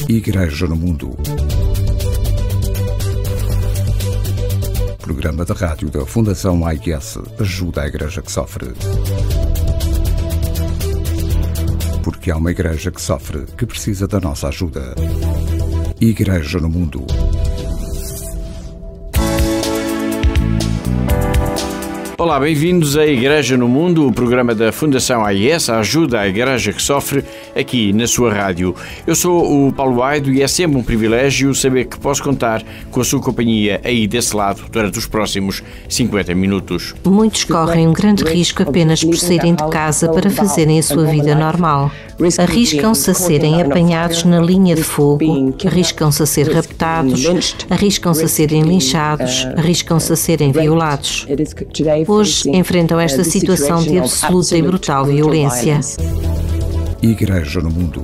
Igreja no Mundo. Programa da rádio da Fundação AIS ajuda a Igreja que sofre. Porque há uma Igreja que sofre, que precisa da nossa ajuda. Igreja no Mundo. Olá, bem-vindos à Igreja no Mundo, o programa da Fundação AIS, a ajuda à Igreja que sofre, aqui na sua rádio. Eu sou o Paulo Aido e é sempre um privilégio saber que posso contar com a sua companhia aí desse lado durante os próximos 50 minutos. Muitos correm um grande risco apenas por saírem de casa para fazerem a sua vida normal. Arriscam-se a serem apanhados na linha de fogo, arriscam-se a ser raptados, arriscam-se a serem linchados, arriscam-se a serem violados. Hoje enfrentam esta situação de absoluta e brutal violência. Igreja no Mundo.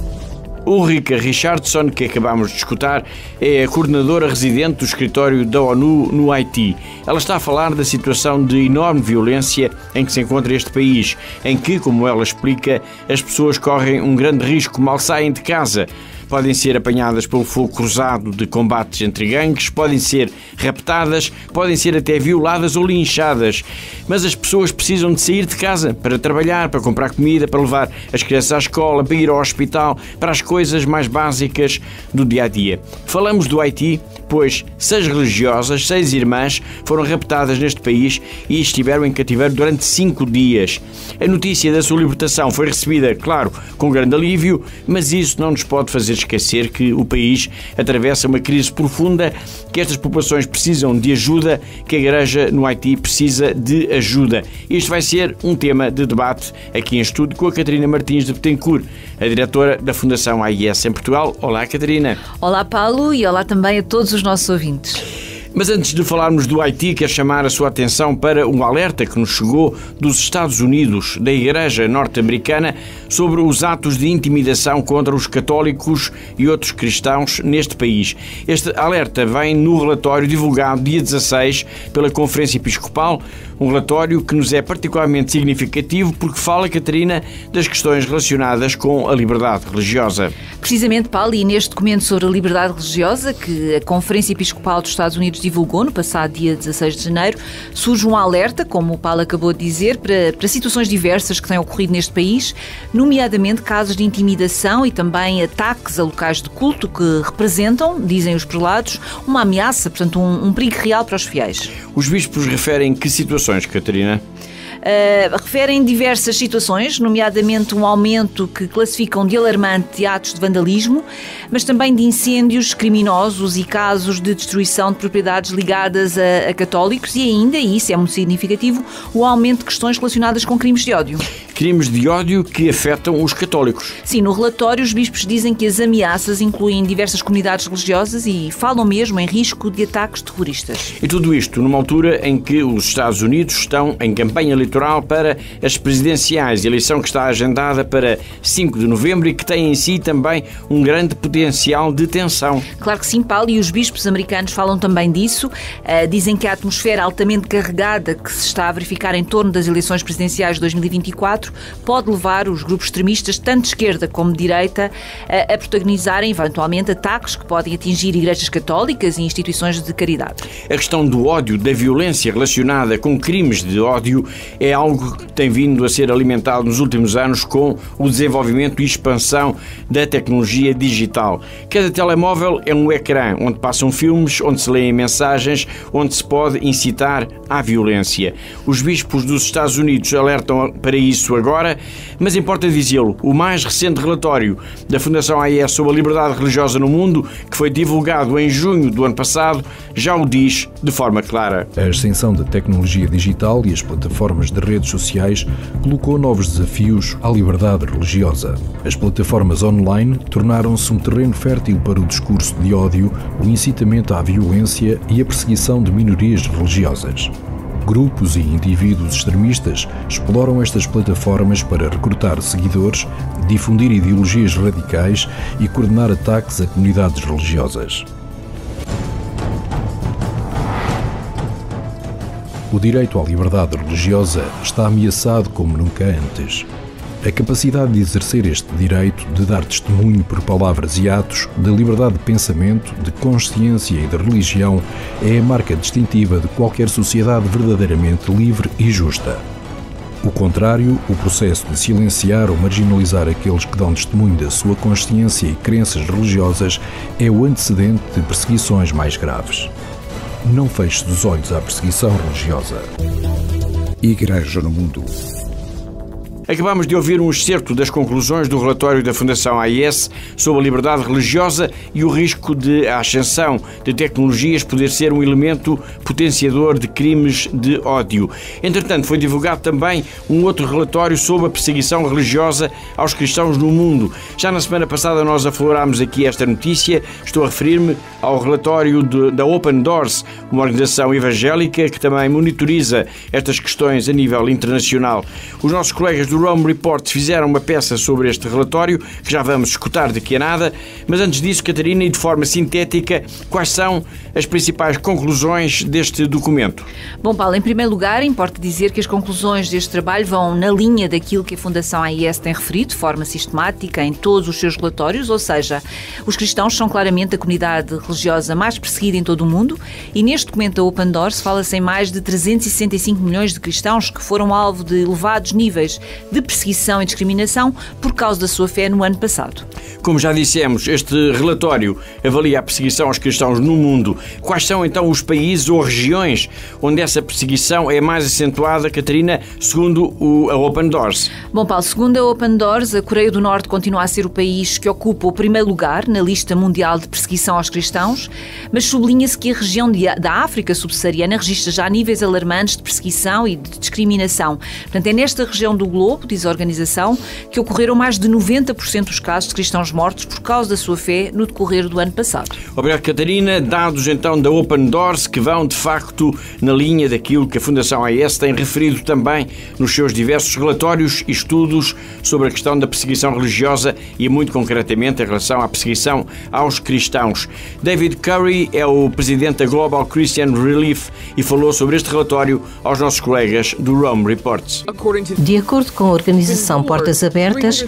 Ulrika Richardson, que acabamos de escutar, é a coordenadora residente do escritório da ONU no Haiti. Ela está a falar da situação de enorme violência em que se encontra este país, em que, como ela explica, as pessoas correm um grande risco mal saem de casa. Podem ser apanhadas pelo fogo cruzado de combates entre gangues, podem ser raptadas, podem ser até violadas ou linchadas. Mas as pessoas precisam de sair de casa para trabalhar, para comprar comida, para levar as crianças à escola, para ir ao hospital, para as coisas mais básicas do dia-a-dia. Falamos do Haiti, pois 6 religiosas, 6 irmãs, foram raptadas neste país e estiveram em cativeiro durante 5 dias. A notícia da sua libertação foi recebida, claro, com grande alívio, mas isso não nos pode fazer esquecer que o país atravessa uma crise profunda, que estas populações precisam de ajuda, que a Igreja no Haiti precisa de ajuda. Isto vai ser um tema de debate aqui em estúdio com a Catarina Martins de Betancourt, a diretora da Fundação AIS em Portugal. Olá, Catarina. Olá, Paulo, e olá também a todos os nossos ouvintes. Mas antes de falarmos do Haiti, quero chamar a sua atenção para um alerta que nos chegou dos Estados Unidos, da Igreja norte-americana, sobre os atos de intimidação contra os católicos e outros cristãos neste país. Este alerta vem no relatório divulgado dia 16 pela Conferência Episcopal, um relatório que nos é particularmente significativo porque fala, Catarina, das questões relacionadas com a liberdade religiosa. Precisamente, Paulo, e neste documento sobre a liberdade religiosa que a Conferência Episcopal dos Estados Unidos divulgou no passado dia 16 de janeiro, surge um alerta, como o Paulo acabou de dizer, para situações diversas que têm ocorrido neste país, nomeadamente casos de intimidação e também ataques a locais de culto que representam, dizem os prelados, uma ameaça, portanto um perigo real para os fiéis. Os bispos referem que situações, Catarina? Referem diversas situações, nomeadamente um aumento que classificam de alarmante de atos de vandalismo, mas também de incêndios criminosos e casos de destruição de propriedades ligadas a católicos e ainda, e isso é muito significativo, o aumento de questões relacionadas com crimes de ódio. Crimes de ódio que afetam os católicos. Sim, no relatório os bispos dizem que as ameaças incluem diversas comunidades religiosas e falam mesmo em risco de ataques terroristas. E tudo isto numa altura em que os Estados Unidos estão em campanha eleitoral para as presidenciais, eleição que está agendada para 5 de novembro e que tem em si também um grande potencial de tensão. Claro que sim, Paulo, e os bispos americanos falam também disso. Dizem que a atmosfera altamente carregada que se está a verificar em torno das eleições presidenciais de 2024 pode levar os grupos extremistas, tanto de esquerda como de direita, a protagonizarem eventualmente ataques que podem atingir igrejas católicas e instituições de caridade. A questão do ódio, da violência relacionada com crimes de ódio é algo que tem vindo a ser alimentado nos últimos anos com o desenvolvimento e expansão da tecnologia digital. Cada telemóvel é um ecrã onde passam filmes, onde se leem mensagens, onde se pode incitar à violência. Os bispos dos Estados Unidos alertam para isso agora, mas importa dizê-lo, o mais recente relatório da Fundação AIS sobre a liberdade religiosa no mundo, que foi divulgado em junho do ano passado, já o diz de forma clara. A ascensão da tecnologia digital e as plataformas de redes sociais colocou novos desafios à liberdade religiosa. As plataformas online tornaram-se um terreno fértil para o discurso de ódio, o incitamento à violência e a perseguição de minorias religiosas. Grupos e indivíduos extremistas exploram estas plataformas para recrutar seguidores, difundir ideologias radicais e coordenar ataques a comunidades religiosas. O direito à liberdade religiosa está ameaçado como nunca antes. A capacidade de exercer este direito, de dar testemunho por palavras e atos, de liberdade de pensamento, de consciência e de religião, é a marca distintiva de qualquer sociedade verdadeiramente livre e justa. O contrário, o processo de silenciar ou marginalizar aqueles que dão testemunho da sua consciência e crenças religiosas, é o antecedente de perseguições mais graves. Não feche os olhos à perseguição religiosa. Igreja no Mundo. Acabamos de ouvir um excerto das conclusões do relatório da Fundação AIS sobre a liberdade religiosa e o risco de a ascensão de tecnologias poder ser um elemento potenciador de crimes de ódio. Entretanto, foi divulgado também um outro relatório sobre a perseguição religiosa aos cristãos no mundo. Já na semana passada nós aflorámos aqui esta notícia. Estou a referir-me ao relatório da Open Doors, uma organização evangélica que também monitoriza estas questões a nível internacional. Os nossos colegas do Rome Report fizeram uma peça sobre este relatório, que já vamos escutar daqui a nada, mas antes disso, Catarina, e de forma sintética, quais são as principais conclusões deste documento? Bom, Paulo, em primeiro lugar, importa dizer que as conclusões deste trabalho vão na linha daquilo que a Fundação AIS tem referido, de forma sistemática, em todos os seus relatórios, ou seja, os cristãos são claramente a comunidade religiosa mais perseguida em todo o mundo, e neste documento da Open Doors fala-se em mais de 365 milhões de cristãos que foram alvo de elevados níveis de perseguição e discriminação por causa da sua fé no ano passado. Como já dissemos, este relatório avalia a perseguição aos cristãos no mundo. Quais são então os países ou regiões onde essa perseguição é mais acentuada, Catarina, segundo a Open Doors? Bom, Paulo, segundo a Open Doors, a Coreia do Norte continua a ser o país que ocupa o primeiro lugar na lista mundial de perseguição aos cristãos, mas sublinha-se que a região da África subsaariana registra já níveis alarmantes de perseguição e de discriminação. Portanto, é nesta região do globo, diz a organização, que ocorreram mais de 90% dos casos de cristãos mortos por causa da sua fé no decorrer do ano passado. Obrigado, Catarina. Dados então da Open Doors que vão de facto na linha daquilo que a Fundação AIS tem referido também nos seus diversos relatórios e estudos sobre a questão da perseguição religiosa e muito concretamente em relação à perseguição aos cristãos. David Curry é o presidente da Global Christian Relief e falou sobre este relatório aos nossos colegas do Rome Reports. De acordo com a organização Portas Abertas,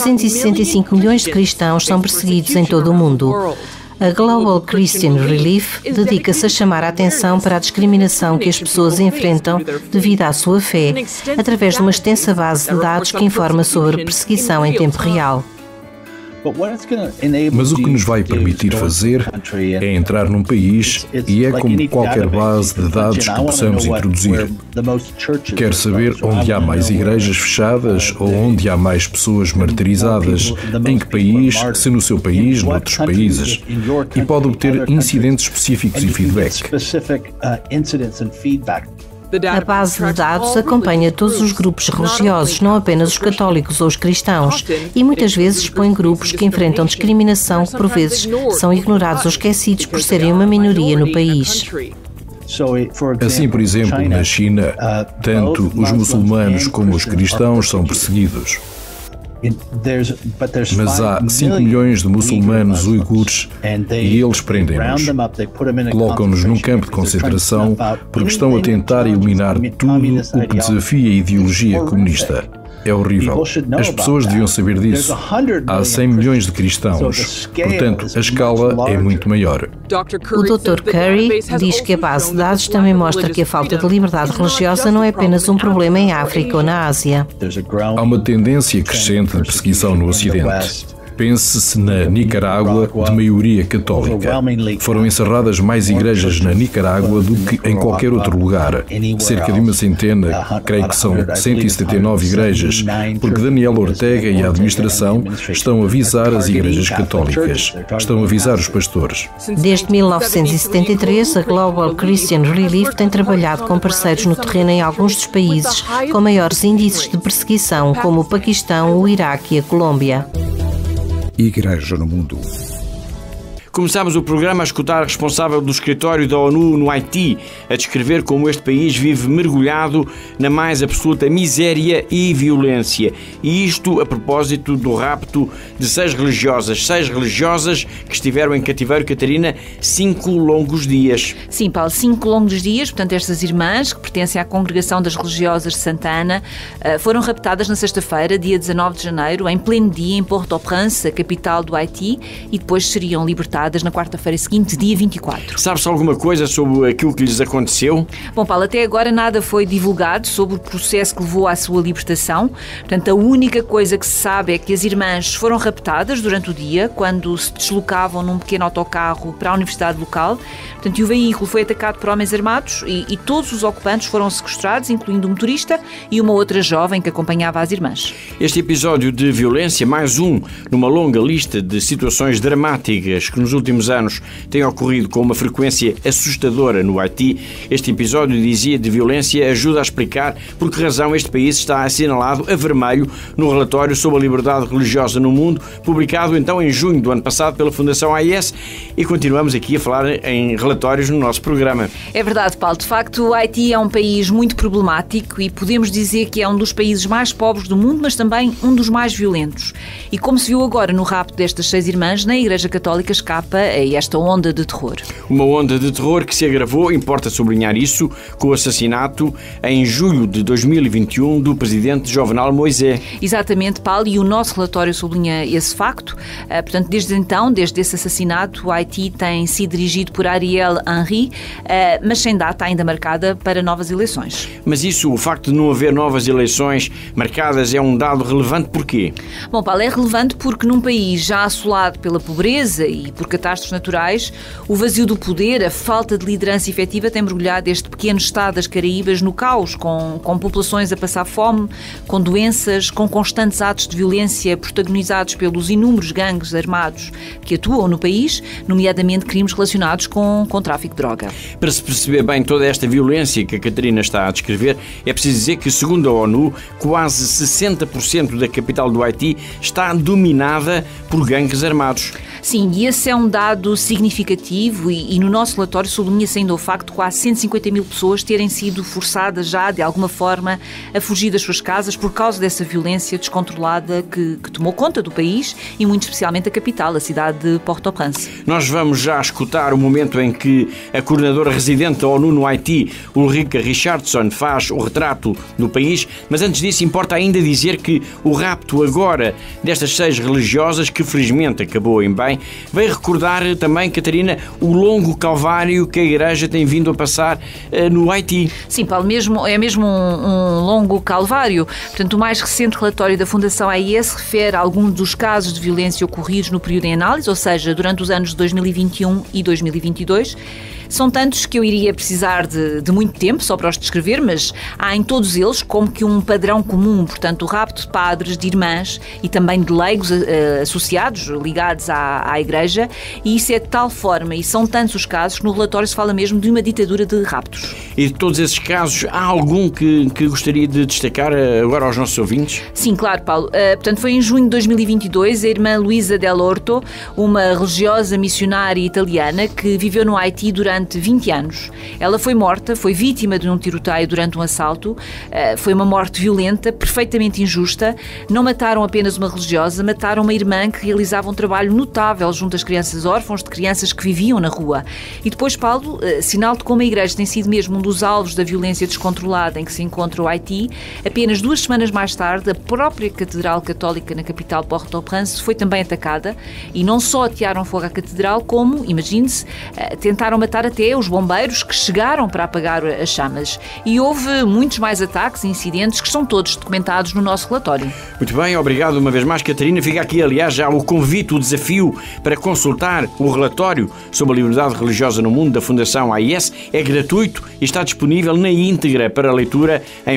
365 milhões de cristãos são perseguidos em todo o mundo. A Global Christian Relief dedica-se a chamar a atenção para a discriminação que as pessoas enfrentam devido à sua fé, através de uma extensa base de dados que informa sobre perseguição em tempo real. Mas o que nos vai permitir fazer é entrar num país e é como qualquer base de dados que possamos introduzir. Quer saber onde há mais igrejas fechadas ou onde há mais pessoas martirizadas, em que país, se no seu país, noutros países, e pode obter incidentes específicos e feedback. A base de dados acompanha todos os grupos religiosos, não apenas os católicos ou os cristãos, e muitas vezes expõe grupos que enfrentam discriminação que por vezes são ignorados ou esquecidos por serem uma minoria no país. Assim, por exemplo, na China, tanto os muçulmanos como os cristãos são perseguidos. Mas há 5 milhões de muçulmanos uigures e eles prendem-nos. Colocam-nos num campo de concentração porque estão a tentar eliminar tudo o que desafia a ideologia comunista. É horrível. As pessoas deviam saber disso. Há 100 milhões de cristãos, portanto, a escala é muito maior. O Dr. Curry diz que a base de dados também mostra que a falta de liberdade religiosa não é apenas um problema em África ou na Ásia. Há uma tendência crescente de perseguição no Ocidente. Pense-se na Nicarágua, de maioria católica. Foram encerradas mais igrejas na Nicarágua do que em qualquer outro lugar. Cerca de uma centena, creio que são 179 igrejas, porque Daniel Ortega e a administração estão a visar as igrejas católicas. Estão a visar os pastores. Desde 1973, a Global Christian Relief tem trabalhado com parceiros no terreno em alguns dos países com maiores índices de perseguição, como o Paquistão, o Iraque e a Colômbia. Igreja no Mundo. Começámos o programa a escutar a responsável do escritório da ONU no Haiti, a descrever como este país vive mergulhado na mais absoluta miséria e violência. E isto a propósito do rapto de 6 religiosas que estiveram em cativeiro, Catarina, 5 longos dias. Sim, Paulo, 5 longos dias. Portanto, estas irmãs, que pertencem à Congregação das Religiosas de Santa Ana, foram raptadas na sexta-feira, dia 19 de janeiro, em pleno dia, em Port-au-Prince, a capital do Haiti, e depois seriam libertadas na quarta-feira seguinte, dia 24. Sabe-se alguma coisa sobre aquilo que lhes aconteceu? Bom, Paulo, até agora nada foi divulgado sobre o processo que levou à sua libertação. Portanto, a única coisa que se sabe é que as irmãs foram raptadas durante o dia, quando se deslocavam num pequeno autocarro para a universidade local. Portanto, e o veículo foi atacado por homens armados e todos os ocupantes foram sequestrados, incluindo o motorista e uma outra jovem que acompanhava as irmãs. Este episódio de violência, mais um numa longa lista de situações dramáticas que nos últimos anos têm ocorrido com uma frequência assustadora no Haiti. Este episódio, dizia, de violência ajuda a explicar por que razão este país está assinalado a vermelho no relatório sobre a liberdade religiosa no mundo, publicado então em junho do ano passado pela Fundação AIS, e continuamos aqui a falar em relatórios no nosso programa. É verdade, Paulo. De facto, o Haiti é um país muito problemático e podemos dizer que é um dos países mais pobres do mundo, mas também um dos mais violentos. E como se viu agora no rapto destas 6 irmãs, na Igreja Católica escapa a esta onda de terror. Uma onda de terror que se agravou, importa sublinhar isso, com o assassinato em julho de 2021 do presidente Jovenel Moïse. Exatamente, Paulo, e o nosso relatório sublinha esse facto. Portanto, desde então, desde esse assassinato, o Haiti tem sido dirigido por Ariel Henry, mas sem data ainda marcada para novas eleições. Mas isso, o facto de não haver novas eleições marcadas, é um dado relevante porquê? Bom, Paulo, é relevante porque num país já assolado pela pobreza e por catástrofes naturais, o vazio do poder, a falta de liderança efetiva tem mergulhado este pequeno estado das Caraíbas no caos, com populações a passar fome, com doenças, com constantes atos de violência protagonizados pelos inúmeros gangues armados que atuam no país, nomeadamente crimes relacionados com tráfico de droga. Para se perceber bem toda esta violência que a Catarina está a descrever, é preciso dizer que, segundo a ONU, quase 60% da capital do Haiti está dominada por gangues armados. Sim, e esse é um dado significativo e no nosso relatório sublinha-se ainda o facto de quase 150 mil pessoas terem sido forçadas já, de alguma forma, a fugir das suas casas por causa dessa violência descontrolada que tomou conta do país e muito especialmente a capital, a cidade de Port-au-Prince. Nós vamos já escutar o momento em que a coordenadora residente da ONU no Haiti, Ulrika Richardson, faz o retrato do país, mas antes disso importa ainda dizer que o rapto agora destas 6 religiosas, que felizmente acabou em bem, veio recordar também, Catarina, o longo calvário que a Igreja tem vindo a passar no Haiti. Sim, Paulo, é mesmo um longo calvário. Portanto, o mais recente relatório da Fundação AIS refere a alguns dos casos de violência ocorridos no período em análise, ou seja, durante os anos de 2021 e 2022. São tantos que eu iria precisar de muito tempo só para os descrever, mas há em todos eles como que um padrão comum, portanto, o rapto de padres, de irmãs e também de leigos associados, ligados à Igreja, e isso é de tal forma, e são tantos os casos, que no relatório se fala mesmo de uma ditadura de raptos. E de todos esses casos, há algum que gostaria de destacar agora aos nossos ouvintes? Sim, claro, Paulo. Portanto, foi em junho de 2022, a irmã Luísa Del Orto, uma religiosa missionária italiana que viveu no Haiti durante 20 anos. Ela foi morta, foi vítima de um tiroteio durante um assalto. Foi uma morte violenta, perfeitamente injusta. Não mataram apenas uma religiosa, mataram uma irmã que realizava um trabalho notável junto às crianças órfãos, de crianças que viviam na rua. E depois, Paulo, sinal de como a Igreja tem sido mesmo um dos alvos da violência descontrolada em que se encontra o Haiti, apenas 2 semanas mais tarde, a própria Catedral Católica na capital Port-au-Prince foi também atacada e não só atearam fogo à Catedral, como, imagine-se, tentaram matar até os bombeiros que chegaram para apagar as chamas. E houve muitos mais ataques e incidentes que estão todos documentados no nosso relatório. Muito bem, obrigado uma vez mais, Catarina. Fica aqui, aliás, já o convite, o desafio para consultar o relatório sobre a liberdade religiosa no mundo da Fundação AIS. É gratuito e está disponível na íntegra para leitura em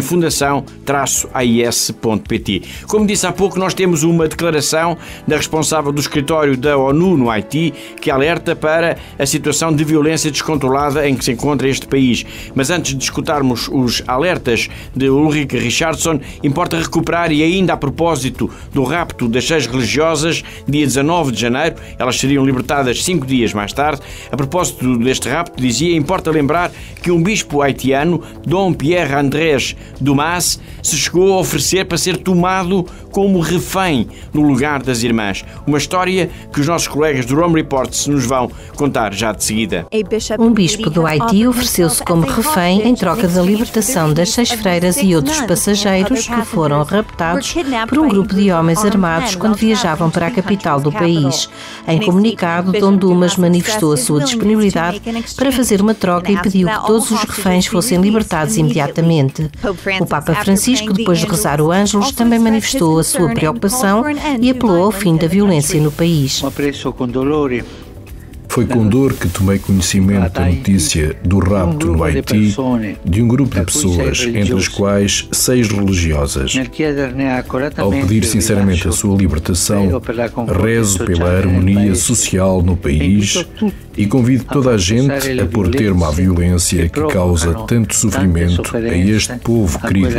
fundação-ais.pt. Como disse há pouco, nós temos uma declaração da responsável do escritório da ONU no Haiti que alerta para a situação de violência descontrolada em que se encontra este país. Mas antes de escutarmos os alertas de Ulrike Richardson, importa recuperar, e ainda a propósito do rapto das 6 religiosas, dia 19 de janeiro, elas seriam libertadas 5 dias mais tarde. A propósito deste rapto, dizia, importa lembrar que um bispo haitiano, Dom Pierre Andrés Dumas, se chegou a oferecer para ser tomado como refém no lugar das irmãs. Uma história que os nossos colegas do Rome Reports nos vão contar já de seguida. Um bispo do Haiti ofereceu-se como refém em troca da libertação das 6 freiras e outros passageiros que foram raptados por um grupo de homens armados quando viajavam para a capital do país. Em comunicado, Dom Dumas manifestou a sua disponibilidade para fazer uma troca e pediu que todos os reféns fossem libertados imediatamente. O Papa Francisco, depois de rezar o Ângelus, também manifestou a sua preocupação e apelou ao fim da violência no país. Foi com dor que tomei conhecimento da notícia do rapto no Haiti de um grupo de pessoas, entre as quais 6 religiosas. Ao pedir sinceramente a sua libertação, rezo pela harmonia social no país e convido toda a gente a pôr termo à violência que causa tanto sofrimento a este povo querido.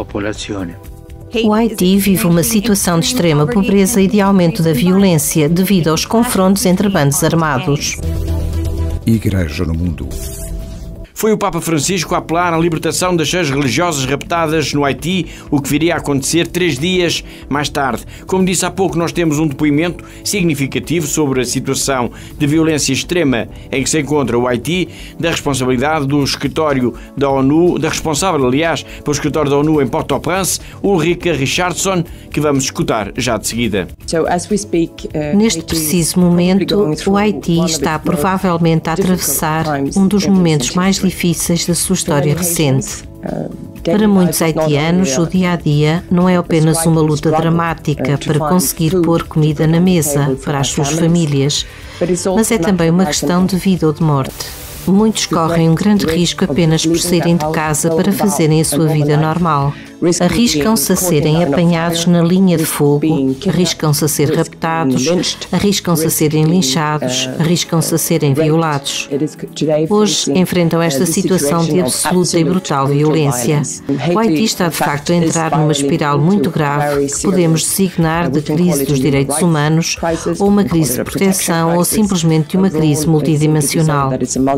O Haiti vive uma situação de extrema pobreza e de aumento da violência devido aos confrontos entre bandos armados. Igreja no Mundo. Foi o Papa Francisco a apelar à libertação das 6 religiosas raptadas no Haiti, o que viria a acontecer 3 dias mais tarde. Como disse há pouco, nós temos um depoimento significativo sobre a situação de violência extrema em que se encontra o Haiti, da responsabilidade do escritório da ONU, da responsável, aliás, pelo escritório da ONU em Port-au-Prince, Ulrike Richardson, que vamos escutar já de seguida. Neste preciso momento, o Haiti está provavelmente a atravessar um dos momentos mais difíceis da sua história recente. Para muitos haitianos, o dia-a-dia não é apenas uma luta dramática para conseguir pôr comida na mesa para as suas famílias, mas é também uma questão de vida ou de morte. Muitos correm um grande risco apenas por saírem de casa para fazerem a sua vida normal. Arriscam-se a serem apanhados na linha de fogo, arriscam-se a ser raptados, arriscam-se a serem linchados, arriscam-se a serem violados. Hoje enfrentam esta situação de absoluta e brutal violência. O Haiti está de facto a entrar numa espiral muito grave que podemos designar de crise dos direitos humanos, ou uma crise de proteção, ou simplesmente uma crise multidimensional.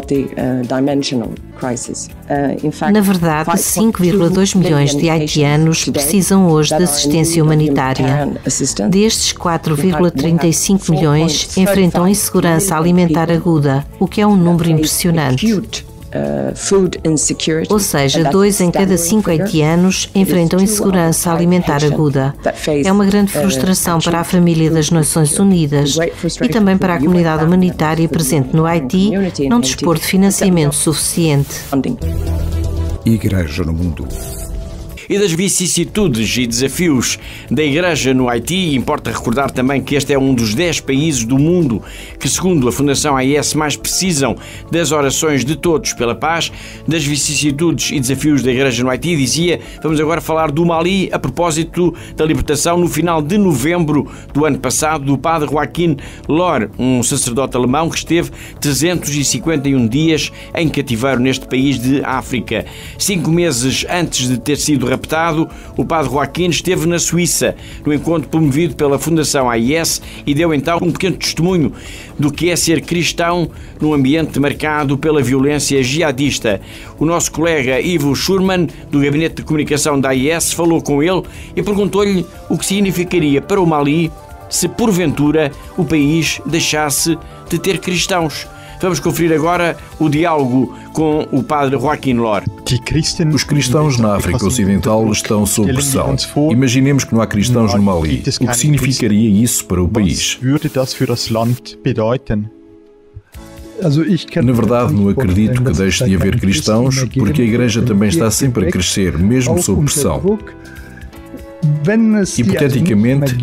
Na verdade, 5,2 milhões de haitianos precisam hoje de assistência humanitária. Destes, 4,35 milhões enfrentam insegurança alimentar aguda, o que é um número impressionante. Ou seja, 2 em cada 5 haitianos enfrentam insegurança alimentar aguda. É uma grande frustração para a família das Nações Unidas e também para a comunidade humanitária presente no Haiti não dispor de financiamento suficiente. Igreja no Mundo. E das vicissitudes e desafios da Igreja no Haiti, importa recordar também que este é um dos 10 países do mundo que, segundo a Fundação AIS, mais precisam das orações de todos pela paz. Das vicissitudes e desafios da Igreja no Haiti, dizia, vamos agora falar do Mali, a propósito da libertação no final de novembro do ano passado do padre Joaquim Lor, um sacerdote alemão que esteve 351 dias em cativeiro neste país de África. 5 meses antes de ter sido raptado, o padre Joaquim esteve na Suíça, no encontro promovido pela Fundação AIS, e deu então um pequeno testemunho do que é ser cristão num ambiente marcado pela violência jihadista. O nosso colega Ivo Schurman, do Gabinete de Comunicação da AIS, falou com ele e perguntou-lhe o que significaria para o Mali se, porventura, o país deixasse de ter cristãos. Vamos conferir agora o diálogo com o padre Joaquim Lor. Os cristãos na África Ocidental estão sob pressão. Imaginemos que não há cristãos no Mali. O que significaria isso para o país? Na verdade, não acredito que deixe de haver cristãos, porque a Igreja também está sempre a crescer, mesmo sob pressão. Hipoteticamente,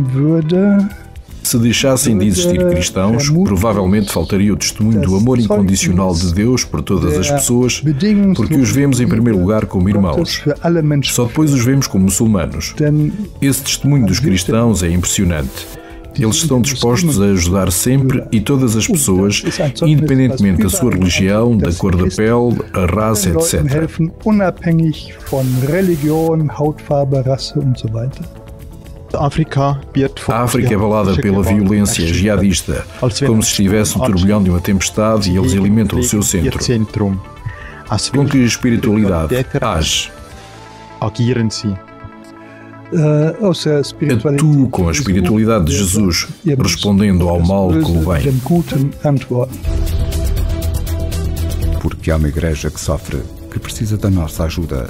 se deixassem de existir cristãos, provavelmente faltaria o testemunho do amor incondicional de Deus por todas as pessoas, porque os vemos em primeiro lugar como irmãos. Só depois os vemos como muçulmanos. Esse testemunho dos cristãos é impressionante. Eles estão dispostos a ajudar sempre e todas as pessoas, independentemente da sua religião, da cor da pele, a raça, etc. A África é abalada pela violência jihadista, como se estivesse no turbilhão de uma tempestade e eles alimentam o seu centro. Com que espiritualidade age? Atuo com a espiritualidade de Jesus, respondendo ao mal com o bem. Porque há uma igreja que sofre, que precisa da nossa ajuda.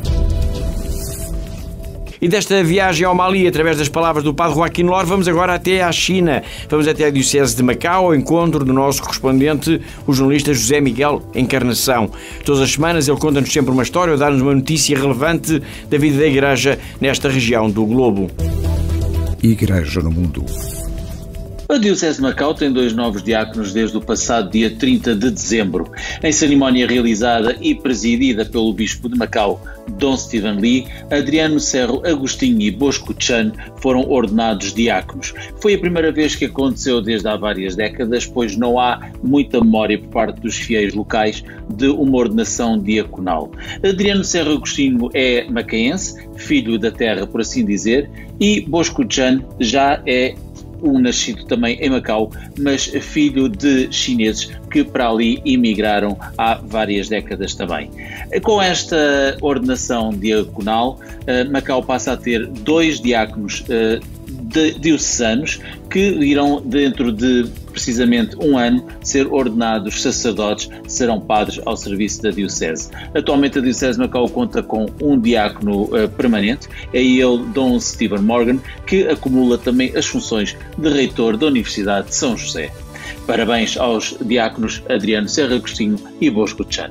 E desta viagem ao Mali, através das palavras do Padre Joaquim Lor, vamos agora até à China. Vamos até a Diocese de Macau, ao encontro do nosso correspondente, o jornalista José Miguel Encarnação. Todas as semanas ele conta-nos sempre uma história ou dá-nos uma notícia relevante da vida da Igreja nesta região do globo. Igreja no mundo. A Diocese de Macau tem 2 novos diáconos desde o passado dia 30 de dezembro. Em cerimónia realizada e presidida pelo Bispo de Macau, Dom Stephen Lee, Adriano Cerro Agostinho e Bosco Chan foram ordenados diáconos. Foi a primeira vez que aconteceu desde há várias décadas, pois não há muita memória por parte dos fiéis locais de uma ordenação diaconal. Adriano Cerro Agostinho é macaense, filho da terra, por assim dizer, e Bosco Chan já é um nascido também em Macau, mas filho de chineses que para ali emigraram há várias décadas também. Com esta ordenação diaconal, Macau passa a ter 2 diáconos diocesanos que irão, dentro de precisamente 1 ano, ser ordenados sacerdotes, serão padres ao serviço da Diocese. Atualmente a Diocese de Macau conta com um diácono permanente, é ele Dom Stephen Morgan, que acumula também as funções de reitor da Universidade de São José. Parabéns aos diáconos Adriano Cerro Agostinho e Bosco Chan.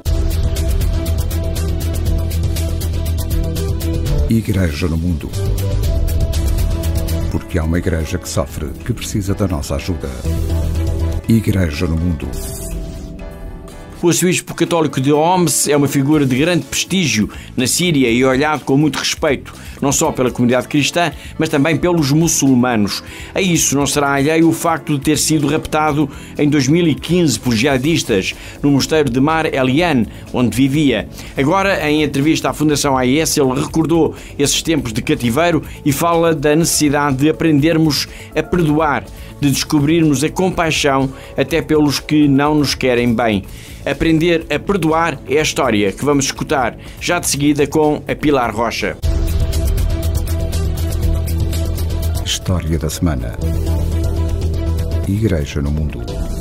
Igreja no mundo. Porque há uma igreja que sofre, que precisa da nossa ajuda. Igreja no mundo. O arcebispo católico de Homs é uma figura de grande prestígio na Síria e olhado com muito respeito, não só pela comunidade cristã, mas também pelos muçulmanos. A isso não será alheio o facto de ter sido raptado em 2015 por jihadistas no mosteiro de Mar Elian, onde vivia. Agora, em entrevista à Fundação AIS, ele recordou esses tempos de cativeiro e fala da necessidade de aprendermos a perdoar, de descobrirmos a compaixão até pelos que não nos querem bem. Aprender a perdoar é a história que vamos escutar já de seguida com a Pilar Rocha. História da semana. Igreja no mundo.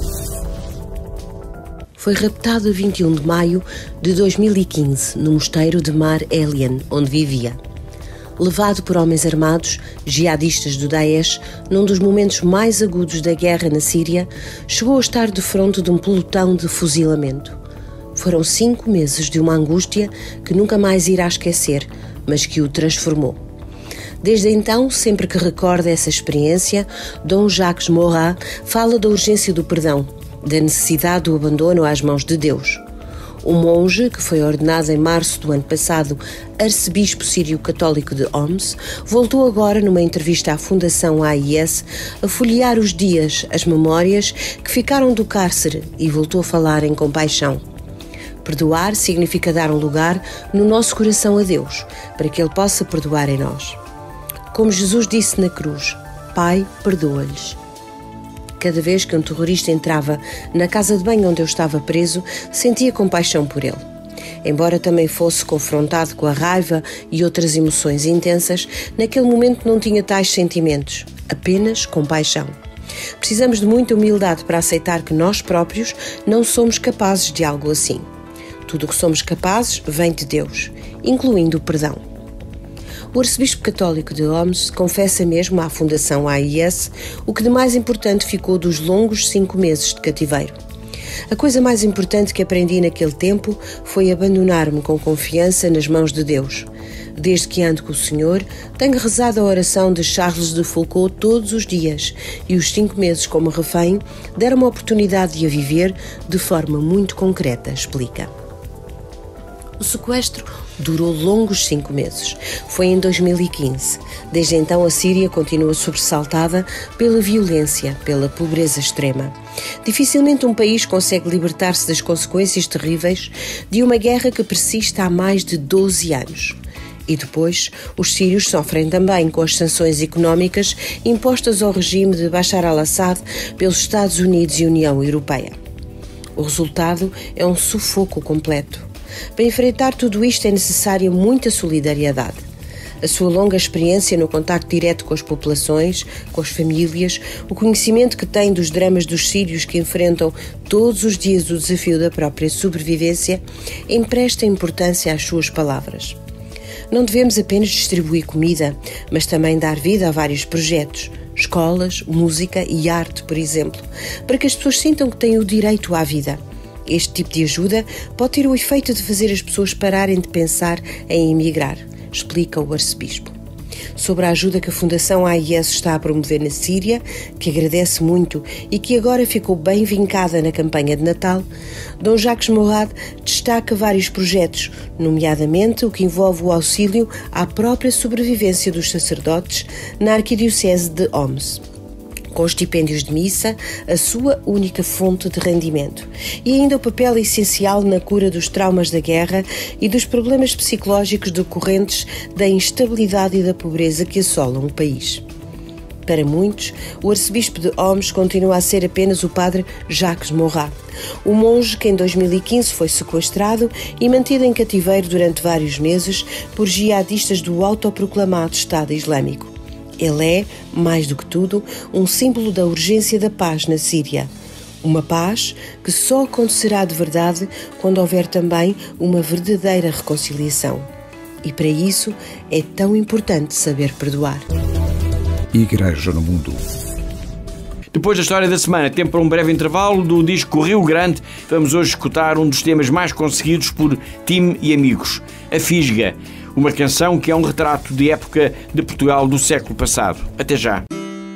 Foi raptado a 21 de maio de 2015 no mosteiro de Mar Elian, onde vivia. Levado por homens armados, jihadistas do Daesh, num dos momentos mais agudos da guerra na Síria, chegou a estar defronte de um pelotão de fuzilamento. Foram 5 meses de uma angústia que nunca mais irá esquecer, mas que o transformou. Desde então, sempre que recorda essa experiência, Dom Jacques Morat fala da urgência do perdão, da necessidade do abandono às mãos de Deus. O monge, que foi ordenado em março do ano passado arcebispo sírio-católico de Homs, voltou agora, numa entrevista à Fundação AIS, a folhear os dias, as memórias que ficaram do cárcere e voltou a falar em compaixão. Perdoar significa dar um lugar no nosso coração a Deus, para que Ele possa perdoar em nós. Como Jesus disse na cruz, Pai, perdoa-lhes. Cada vez que um terrorista entrava na casa de banho onde eu estava preso, sentia compaixão por ele. Embora também fosse confrontado com a raiva e outras emoções intensas, naquele momento não tinha tais sentimentos, apenas compaixão. Precisamos de muita humildade para aceitar que nós próprios não somos capazes de algo assim. Tudo o que somos capazes vem de Deus, incluindo o perdão. O arcebispo católico de Homs confessa mesmo à Fundação AIS o que de mais importante ficou dos longos 5 meses de cativeiro. A coisa mais importante que aprendi naquele tempo foi abandonar-me com confiança nas mãos de Deus. Desde que ando com o Senhor, tenho rezado a oração de Charles de Foucault todos os dias e os 5 meses como refém deram-me a oportunidade de a viver de forma muito concreta, explica. O sequestro Durou longos 5 meses. Foi em 2015. Desde então, a Síria continua sobressaltada pela violência, pela pobreza extrema. Dificilmente um país consegue libertar-se das consequências terríveis de uma guerra que persiste há mais de 12 anos. E depois, os sírios sofrem também com as sanções económicas impostas ao regime de Bashar al-Assad pelos Estados Unidos e União Europeia. O resultado é um sufoco completo. Para enfrentar tudo isto é necessária muita solidariedade. A sua longa experiência no contacto direto com as populações, com as famílias, o conhecimento que tem dos dramas dos sírios que enfrentam todos os dias o desafio da própria sobrevivência, empresta importância às suas palavras. Não devemos apenas distribuir comida, mas também dar vida a vários projetos, escolas, música e arte, por exemplo, para que as pessoas sintam que têm o direito à vida. Este tipo de ajuda pode ter o efeito de fazer as pessoas pararem de pensar em emigrar, explica o arcebispo. Sobre a ajuda que a Fundação AIS está a promover na Síria, que agradece muito e que agora ficou bem vincada na campanha de Natal, Dom Jacques Morad destaca vários projetos, nomeadamente o que envolve o auxílio à própria sobrevivência dos sacerdotes na Arquidiocese de Homs, com estipêndios de missa, a sua única fonte de rendimento. E ainda o papel essencial na cura dos traumas da guerra e dos problemas psicológicos decorrentes da instabilidade e da pobreza que assolam o país. Para muitos, o arcebispo de Homs continua a ser apenas o padre Jacques Morad, o monge que em 2015 foi sequestrado e mantido em cativeiro durante vários meses por jihadistas do autoproclamado Estado Islâmico. Ele é, mais do que tudo, um símbolo da urgência da paz na Síria. Uma paz que só acontecerá de verdade quando houver também uma verdadeira reconciliação. E para isso é tão importante saber perdoar. Igreja no Mundo. Depois da história da semana, tempo para um breve intervalo do disco Rio Grande. Vamos hoje escutar um dos temas mais conseguidos por Tim e amigos, A Fisga. Uma canção que é um retrato de época de Portugal do século passado. Até já.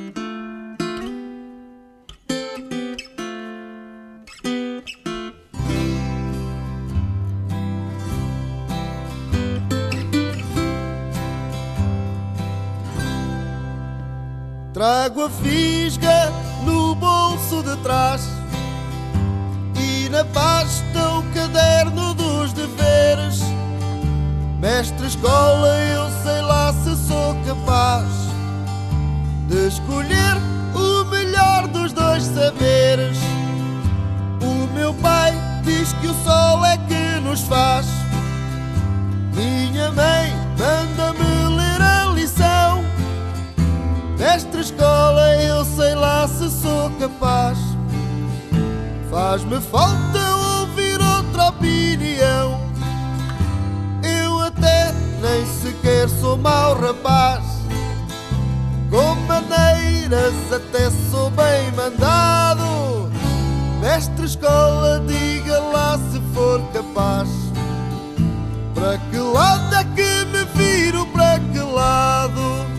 Trago a fisga no bolso de trás e na pasta o caderno dos deveres. Mestre escola, eu sei lá se sou capaz de escolher o melhor dos dois saberes. O meu pai diz que o sol é que nos faz. Minha mãe manda-me ler a lição. Mestre escola, eu sei lá se sou capaz. Faz-me falta ouvir outra opinião. Nem sequer sou mau rapaz, com maneiras até sou bem mandado. Mestre escola, diga lá se for capaz. Para que lado é que me viro, para que lado?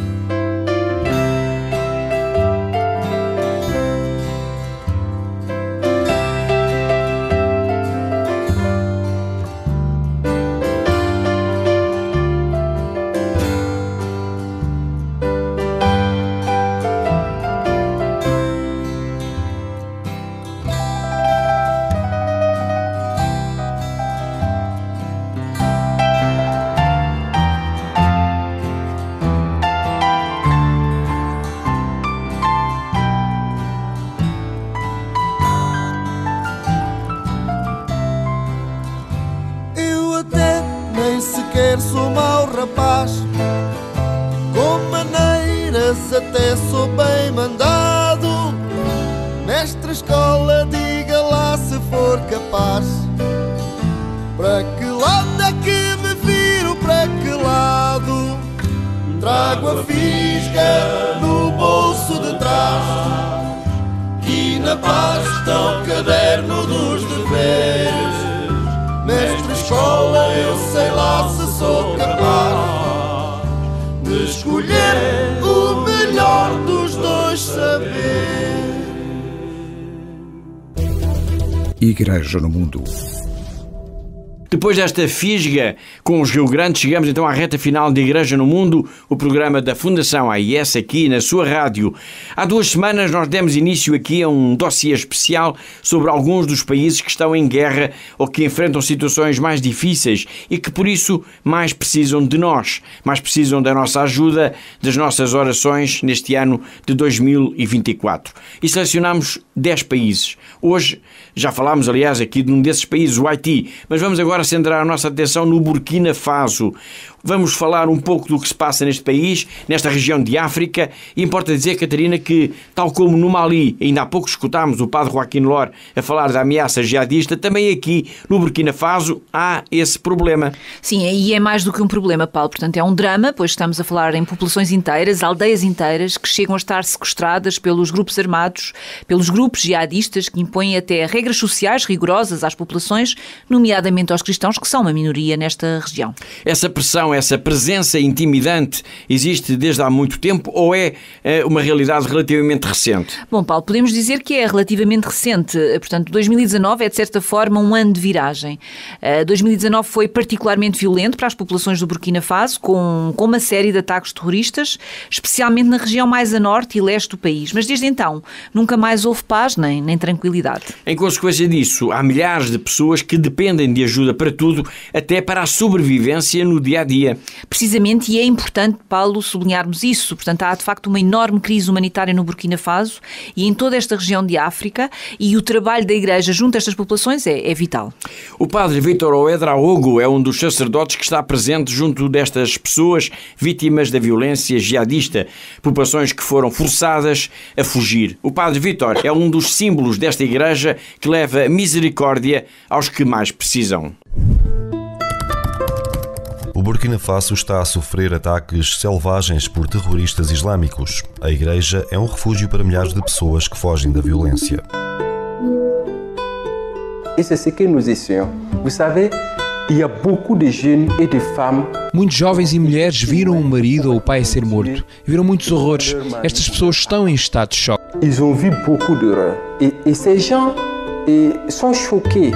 Sou mau rapaz, com maneiras até sou bem mandado. Mestre escola, diga lá se for capaz. Para que lado é que me viro, para que lado? Trago a fisga no bolso de trás e na pasta o caderno dos deveres. Mestre escola, eu sei lá se sou capaz de escolher o melhor dos dois saberes. Igreja no Mundo. Depois desta fisga com os Rio Grandes, chegamos então à reta final de Igreja no Mundo, o programa da Fundação AIS aqui na sua rádio. Há 2 semanas nós demos início aqui a um dossiê especial sobre alguns dos países que estão em guerra ou que enfrentam situações mais difíceis e que por isso mais precisam de nós, mais precisam da nossa ajuda, das nossas orações neste ano de 2024. E selecionámos 10 países. Hoje já falámos, aliás, aqui de um desses países, o Haiti, mas vamos agora centrar a nossa atenção no Burkina Faso. Vamos falar um pouco do que se passa neste país, nesta região de África, e importa dizer, Catarina, que, tal como no Mali, ainda há pouco escutámos o padre Joaquim Lor a falar da ameaça jihadista, também aqui no Burkina Faso há esse problema. Sim, e é mais do que um problema, Paulo, portanto é um drama, pois estamos a falar em populações inteiras, aldeias inteiras, que chegam a estar sequestradas pelos grupos armados, pelos grupos jihadistas que impõem até regras sociais rigorosas às populações, nomeadamente aos cristãos, que são uma minoria nesta região. Essa pressão, essa presença intimidante existe desde há muito tempo ou é uma realidade relativamente recente? Bom, Paulo, podemos dizer que é relativamente recente. Portanto, 2019 é, de certa forma, um ano de viragem. 2019 foi particularmente violento para as populações do Burkina Faso, com uma série de ataques terroristas, especialmente na região mais a norte e leste do país. Mas desde então, nunca mais houve paz nem tranquilidade. Em consequência disso, há milhares de pessoas que dependem de ajuda para tudo, até para a sobrevivência no dia-a-dia. Precisamente, e é importante, Paulo, sublinharmos isso. Portanto, há de facto uma enorme crise humanitária no Burkina Faso e em toda esta região de África, e o trabalho da Igreja junto a estas populações é vital. O padre Vítor Ouedraogo é um dos sacerdotes que está presente junto destas pessoas vítimas da violência jihadista, populações que foram forçadas a fugir. O padre Vítor é um dos símbolos desta Igreja que leva misericórdia aos que mais precisam. O Burkina Faso está a sofrer ataques selvagens por terroristas islâmicos. A igreja é um refúgio para milhares de pessoas que fogem da violência. Isso é o que nós essayons. Vous savez, il y a beaucoup de jeunes et de femmes. Muitos jovens e mulheres viram o marido ou o pai a ser morto. Viram muitos horrores. Estas pessoas estão em estado de choque. Ils ont vu beaucoup d'horreur. Et ces gens sont choqués.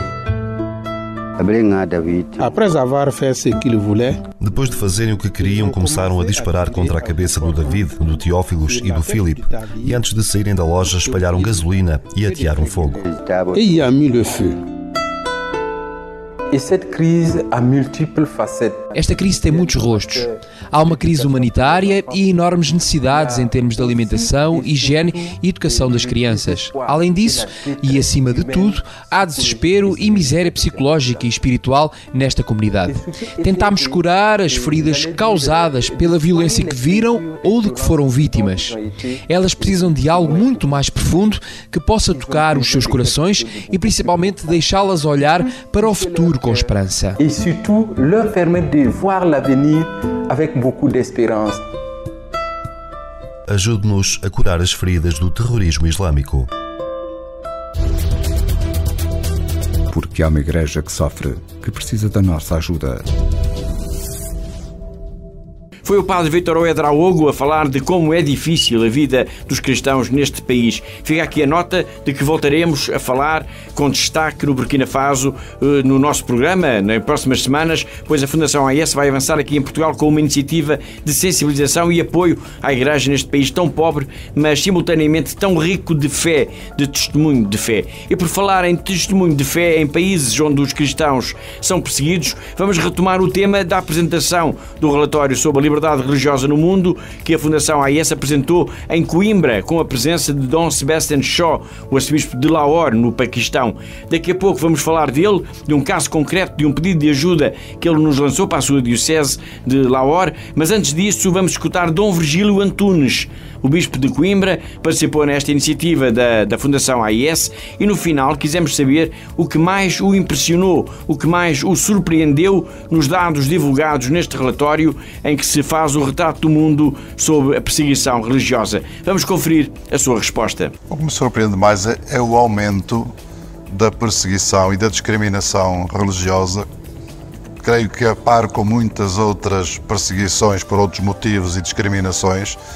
Depois de fazerem o que queriam, começaram a disparar contra a cabeça do David, do Teófilos e do Filipe. E antes de saírem da loja, espalharam gasolina e atearam fogo. Esta crise tem muitos rostos. Há uma crise humanitária e enormes necessidades em termos de alimentação, higiene e educação das crianças. Além disso, e acima de tudo, há desespero e miséria psicológica e espiritual nesta comunidade. Tentámos curar as feridas causadas pela violência que viram ou de que foram vítimas. Elas precisam de algo muito mais profundo que possa tocar os seus corações e principalmente deixá-las olhar para o futuro com esperança. E surtout leur permettre de voir l'avenir avec beaucoup d'espérance. Ajude-nos a curar as feridas do terrorismo islâmico. Porque há uma igreja que sofre, que precisa da nossa ajuda. Foi o padre Vítor Ouedraogo a falar de como é difícil a vida dos cristãos neste país. Fica aqui a nota de que voltaremos a falar com destaque no Burkina Faso no nosso programa nas próximas semanas, pois a Fundação AIS vai avançar aqui em Portugal com uma iniciativa de sensibilização e apoio à Igreja neste país tão pobre, mas simultaneamente tão rico de fé, de testemunho de fé. E por falar em testemunho de fé em países onde os cristãos são perseguidos, vamos retomar o tema da apresentação do relatório sobre a liberdade religiosa no mundo que a Fundação AIS apresentou em Coimbra, com a presença de Dom Sebastian Shaw, o arcebispo de Lahore, no Paquistão. Daqui a pouco vamos falar dele, de um caso concreto, de um pedido de ajuda que ele nos lançou para a sua diocese de Lahore, mas antes disso vamos escutar Dom Virgílio Antunes, o bispo de Coimbra, participou nesta iniciativa da Fundação AIS e no final quisemos saber o que mais o impressionou, o que mais o surpreendeu nos dados divulgados neste relatório em que se faz o retrato do mundo sobre a perseguição religiosa. Vamos conferir a sua resposta. O que me surpreende mais é o aumento da perseguição e da discriminação religiosa. Creio que, a par com muitas outras perseguições por outros motivos e discriminações,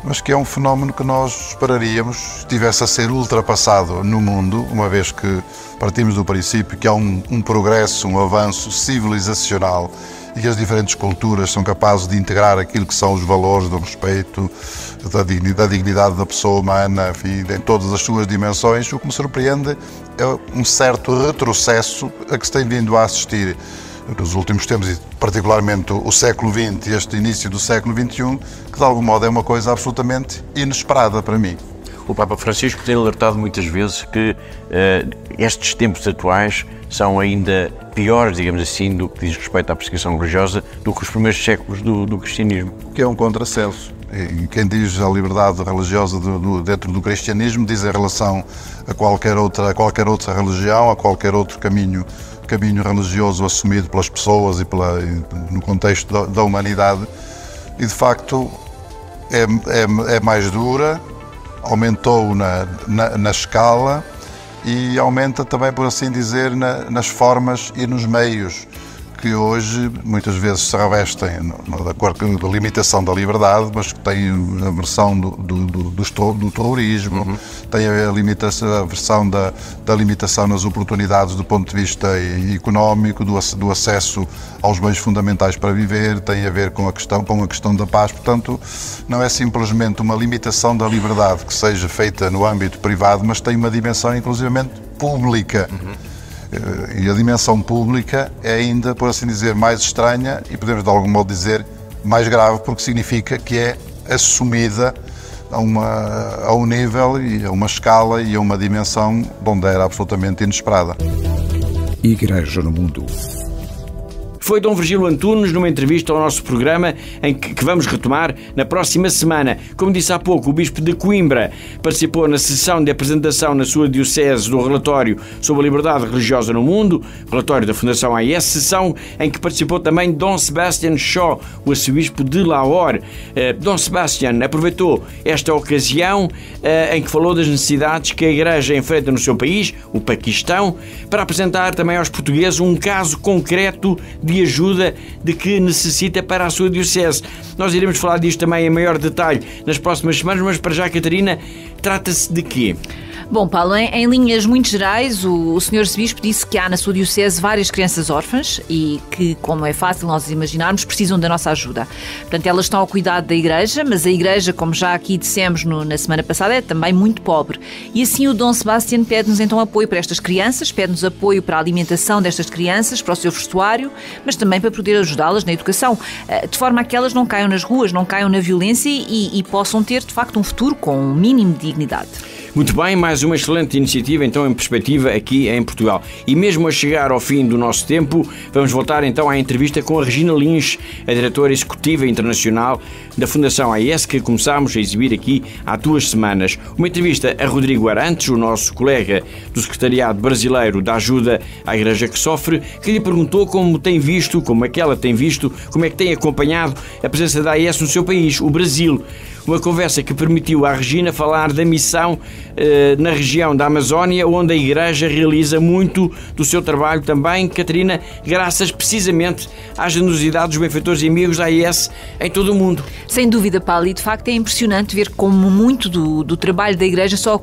mas que é um fenómeno que nós esperaríamos estivesse a ser ultrapassado no mundo, uma vez que partimos do princípio que há um progresso, um avanço civilizacional e que as diferentes culturas são capazes de integrar aquilo que são os valores do respeito, da dignidade da pessoa humana, enfim, em todas as suas dimensões. O que me surpreende é um certo retrocesso a que se tem vindo a assistir nos últimos tempos, e particularmente o século XX e este início do século XXI, que de algum modo é uma coisa absolutamente inesperada para mim. O Papa Francisco tem alertado muitas vezes que estes tempos atuais são ainda piores, digamos assim, do que diz respeito à perseguição religiosa, do que os primeiros séculos do cristianismo. Que é um contrassenso. E quem diz a liberdade religiosa dentro do cristianismo diz em relação a qualquer outra religião, a qualquer outro caminho religioso assumido pelas pessoas e no contexto da humanidade. E de facto é mais dura, aumentou na escala e aumenta também, por assim dizer, nas formas e nos meios que hoje muitas vezes se revestem da limitação da liberdade, mas que têm a versão do terrorismo, tem a versão da limitação nas oportunidades do ponto de vista económico, do acesso aos bens fundamentais para viver, tem a ver com a questão da paz. Portanto, não é simplesmente uma limitação da liberdade que seja feita no âmbito privado, mas tem uma dimensão inclusivamente pública. E a dimensão pública é ainda, por assim dizer, mais estranha e podemos de algum modo dizer mais grave, porque significa que é assumida a um nível e a uma escala e a uma dimensão de onde era absolutamente inesperada. Igreja no Mundo. Foi Dom Virgílio Antunes numa entrevista ao nosso programa em que vamos retomar na próxima semana. Como disse há pouco, o Bispo de Coimbra participou na sessão de apresentação na sua diocese do relatório sobre a liberdade religiosa no mundo, relatório da Fundação AIS, sessão em que participou também Dom Sebastian Shaw, o arcebispo de Lahore. Dom Sebastian aproveitou esta ocasião em que falou das necessidades que a Igreja enfrenta no seu país, o Paquistão, para apresentar também aos portugueses um caso concreto de ajuda de que necessita para a sua diocese. Nós iremos falar disto também em maior detalhe nas próximas semanas, mas para já, Catarina, trata-se de quê? Bom, Paulo, em linhas muito gerais, o Sr. Arcebispo disse que há na sua diocese várias crianças órfãs e que, como é fácil nós imaginarmos, precisam da nossa ajuda. Portanto, elas estão ao cuidado da Igreja, mas a Igreja, como já aqui dissemos na semana passada, é também muito pobre. E assim o Dom Sebastian pede-nos então apoio para estas crianças, pede-nos apoio para a alimentação destas crianças, para o seu vestuário, mas também para poder ajudá-las na educação, de forma a que elas não caiam nas ruas, não caiam na violência e possam ter, de facto, um futuro com um mínimo de dignidade. Muito bem, mais uma excelente iniciativa então em perspectiva aqui em Portugal. E mesmo a chegar ao fim do nosso tempo, vamos voltar então à entrevista com a Regina Lins, a diretora executiva internacional da Fundação AIS, que começámos a exibir aqui há 2 semanas. Uma entrevista a Rodrigo Arantes, o nosso colega do Secretariado Brasileiro da Ajuda à Igreja que Sofre, que lhe perguntou como tem visto, como é que ela tem visto, como é que tem acompanhado a presença da AIS no seu país, o Brasil. Uma conversa que permitiu à Regina falar da missão na região da Amazónia, onde a Igreja realiza muito do seu trabalho também, Catarina, graças precisamente à generosidade dos benfeitores e amigos da AIS em todo o mundo. Sem dúvida, Paulo, e de facto é impressionante ver como muito do trabalho da Igreja só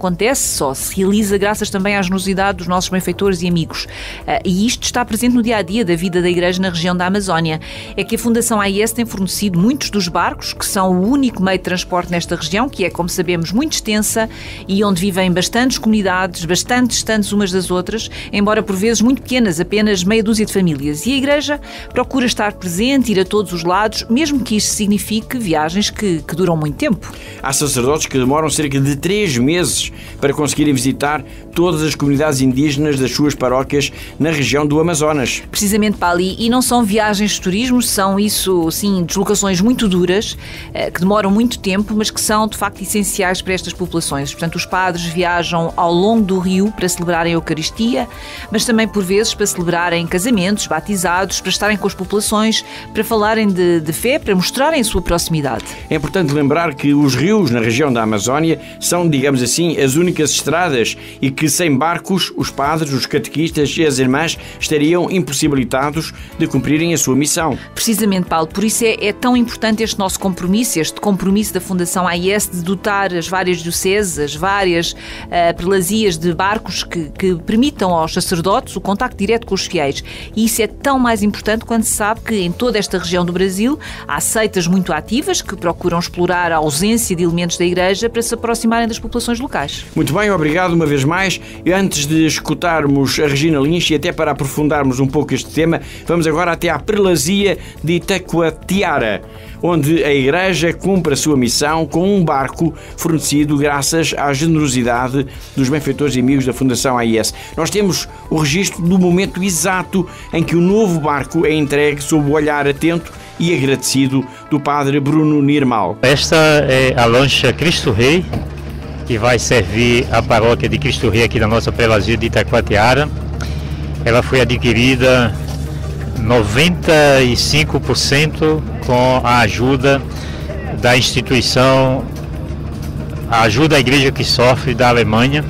se realiza graças também à generosidade dos nossos benfeitores e amigos. E isto está presente no dia-a-dia da vida da Igreja na região da Amazónia. É que a Fundação AIS tem fornecido muitos dos barcos, que são o único meio de transporte nesta região, que é, como sabemos, muito extensa e onde vivem bastantes comunidades, bastante distantes umas das outras, embora por vezes muito pequenas, apenas meia dúzia de famílias. E a Igreja procura estar presente, ir a todos os lados, mesmo que isto signifique viagens que duram muito tempo. Há sacerdotes que demoram cerca de 3 meses para conseguirem visitar todas as comunidades indígenas das suas paróquias na região do Amazonas. Precisamente, Paulo, e não são viagens de turismo, são isso, sim, deslocações muito duras, que demoram muito tempo, mas que são, de facto, essenciais para estas populações. Portanto, os padres viajam ao longo do rio para celebrarem a Eucaristia, mas também, por vezes, para celebrarem casamentos, batizados, para estarem com as populações, para falarem de fé, para mostrarem a sua proximidade. É importante lembrar que os rios na região da Amazónia são, digamos assim, as únicas estradas e que sem barcos os padres, os catequistas e as irmãs estariam impossibilitados de cumprirem a sua missão. Precisamente, Paulo, por isso é tão importante este nosso compromisso, este compromisso da Fundação AIS de dotar as várias dioceses, as várias prelazias de barcos que permitam aos sacerdotes o contacto direto com os fiéis. E isso é tão mais importante quando se sabe que em toda esta região do Brasil há seitas muito ativas que procuram explorar a ausência de elementos da Igreja para se aproximarem das populações locais. Muito bem, obrigado uma vez mais. E antes de escutarmos a Regina Lins e até para aprofundarmos um pouco este tema, vamos agora até à prelazia de Itacoatiara, onde a Igreja cumpre a sua missão com um barco fornecido graças à generosidade dos benfeitores e amigos da Fundação AIS. Nós temos o registro do momento exato em que o novo barco é entregue sob o olhar atento e agradecido do padre Bruno Nirmal. Esta é a lancha Cristo Rei, que vai servir a paróquia de Cristo Rei aqui na nossa prelazia de Itacoatiara. Ela foi adquirida 95% com a ajuda da instituição, a ajuda à Igreja que Sofre da Alemanha.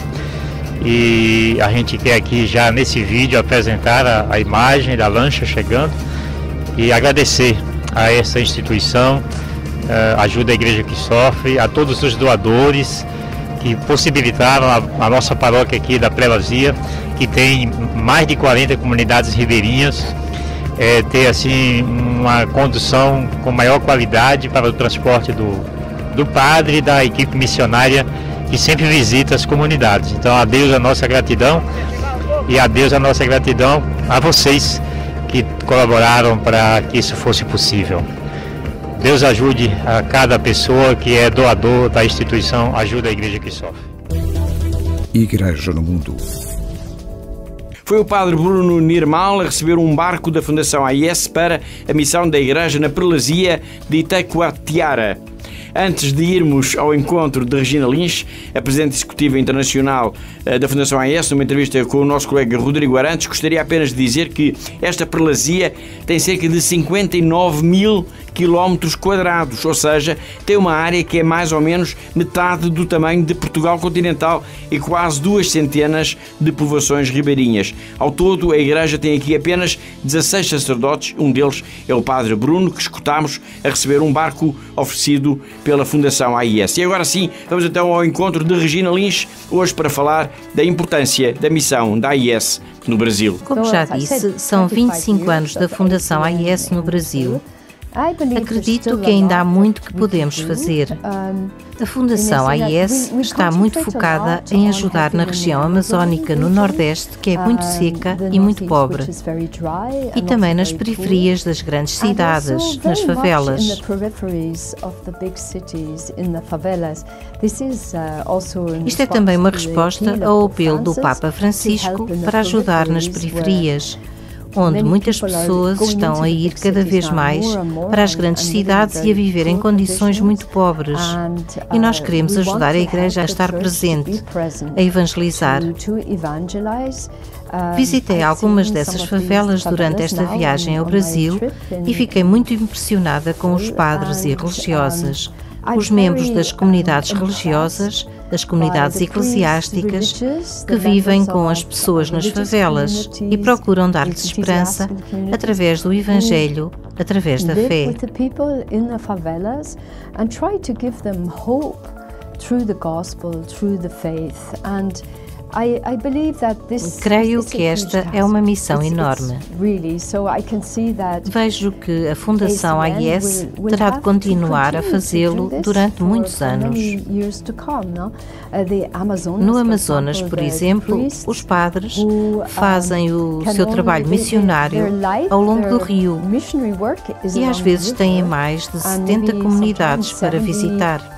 E a gente quer aqui já nesse vídeo apresentar a imagem da lancha chegando e agradecer a essa instituição, ajuda à Igreja que Sofre, a todos os doadores que possibilitaram a nossa paróquia aqui da prelazia, que tem mais de 40 comunidades ribeirinhas, ter assim uma condução com maior qualidade para o transporte do padre e da equipe missionária que sempre visita as comunidades. Então, a Deus a nossa gratidão e a Deus a nossa gratidão a vocês que colaboraram para que isso fosse possível. Deus ajude a cada pessoa que é doador da instituição Ajuda à Igreja que Sofre. Igreja no Mundo. Foi o padre Bruno Nirmal a receber um barco da Fundação AIS para a missão da Igreja na prelazia de Itacoatiara. Antes de irmos ao encontro de Regina Lins, a Presidente Executiva Internacional da Fundação AIS, numa entrevista com o nosso colega Rodrigo Arantes, gostaria apenas de dizer que esta prelazia tem cerca de 59.000 quilómetros quadrados, ou seja, tem uma área que é mais ou menos metade do tamanho de Portugal continental e quase 200 de povoações ribeirinhas. Ao todo, a Igreja tem aqui apenas 16 sacerdotes, um deles é o padre Bruno, que escutámos a receber um barco oferecido pela Fundação AIS. E agora sim, vamos então ao encontro de Regina Lins, hoje para falar da importância da missão da AIS no Brasil. Como já disse, são 25 anos da Fundação AIS no Brasil. Acredito que ainda há muito que podemos fazer. A Fundação AIS está muito focada em ajudar na região amazónica no Nordeste, que é muito seca e muito pobre, e também nas periferias das grandes cidades, nas favelas. Isto é também uma resposta ao apelo do Papa Francisco para ajudar nas periferias, onde muitas pessoas estão a ir cada vez mais para as grandes cidades e a viver em condições muito pobres. E nós queremos ajudar a Igreja a estar presente, a evangelizar. Visitei algumas dessas favelas durante esta viagem ao Brasil e fiquei muito impressionada com os padres e religiosas, os membros das comunidades religiosas, das comunidades eclesiásticas que vivem com as pessoas nas favelas e procuram dar-lhes esperança através do Evangelho, através da fé. Creio que esta é uma missão enorme. Vejo que a Fundação AIS terá de continuar a fazê-lo durante muitos anos. No Amazonas, por exemplo, os padres fazem o seu trabalho missionário ao longo do rio e às vezes têm mais de 70 comunidades para visitar.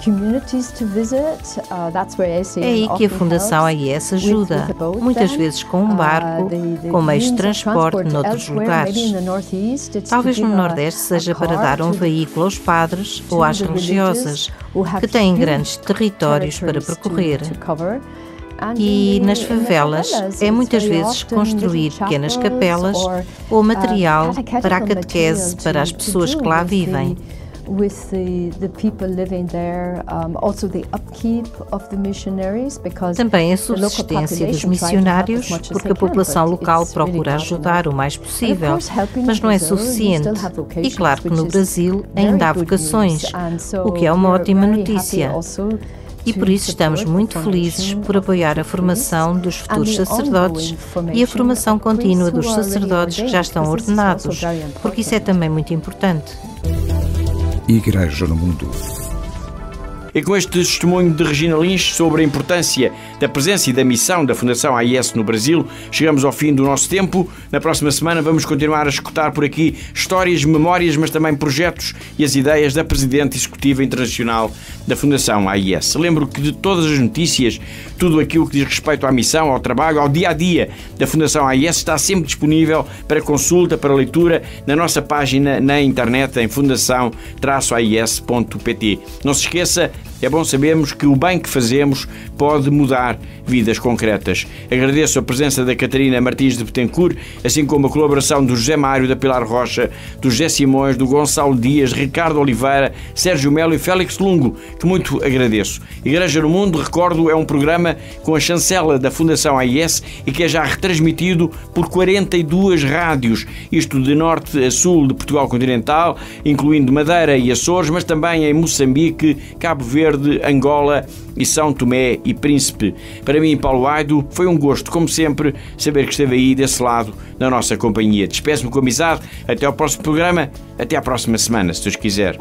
É aí que a Fundação AIS ajuda, muitas vezes com um barco, com meios de transporte noutros lugares. Talvez no Nordeste seja para dar um veículo aos padres ou às religiosas, que têm grandes territórios para percorrer. E nas favelas é muitas vezes construir pequenas capelas ou material para a catequese para as pessoas que lá vivem. with the people living there, also the upkeep of the missionaries, because também a subsistência dos missionários, porque a população local procura ajudar o mais possível, mas não é suficiente. E claro que no Brasil ainda há vocações, o que é uma ótima notícia. E por isso estamos muito felizes por apoiar a formação dos futuros sacerdotes e a formação contínua dos sacerdotes que já estão ordenados, porque isso é também muito importante. Igreja no Mundo. E com este testemunho de Regina Lins sobre a importância da presença e da missão da Fundação AIS no Brasil, chegamos ao fim do nosso tempo. Na próxima semana vamos continuar a escutar por aqui histórias, memórias, mas também projetos e as ideias da Presidente Executiva Internacional da Fundação AIS. Lembro que de todas as notícias, tudo aquilo que diz respeito à missão, ao trabalho, ao dia-a-dia da Fundação AIS está sempre disponível para consulta, para leitura na nossa página na internet em fundação-ais.pt. Não se esqueça, é bom sabermos que o bem que fazemos pode mudar vidas concretas. Agradeço a presença da Catarina Martins de Betancourt, assim como a colaboração do José Mário, da Pilar Rocha, do José Simões, do Gonçalo Dias, Ricardo Oliveira, Sérgio Melo e Félix Lungo, que muito agradeço. Igreja no Mundo, recordo, é um programa com a chancela da Fundação AIS e que é já retransmitido por 42 rádios, isto de norte a sul de Portugal continental, incluindo Madeira e Açores, mas também em Moçambique, Cabo Verde, Angola e São Tomé e Príncipe. Para mim, Paulo Aido, foi um gosto, como sempre, saber que esteve aí desse lado na nossa companhia. Despeço-me com amizade. Até ao próximo programa. Até à próxima semana, se Deus quiser.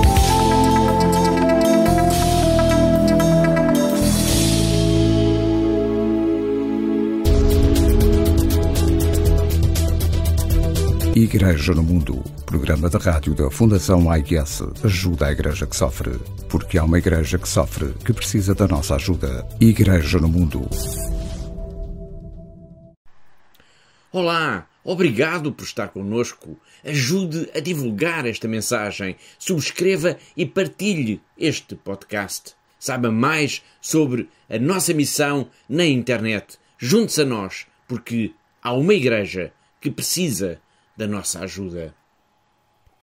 Igreja no Mundo, programa da rádio da Fundação AIS, ajuda a igreja que sofre, porque há uma igreja que sofre, que precisa da nossa ajuda. Igreja no Mundo. Olá, obrigado por estar connosco. Ajude a divulgar esta mensagem, subscreva e partilhe este podcast. Saiba mais sobre a nossa missão na internet. Junte-se a nós, porque há uma igreja que precisa da nossa ajuda.